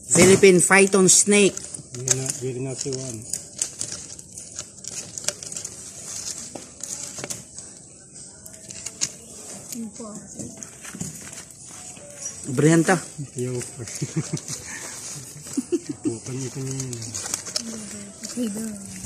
Philippine python snake. Did not see one. Brihanta. Yo. Bukan itu nih.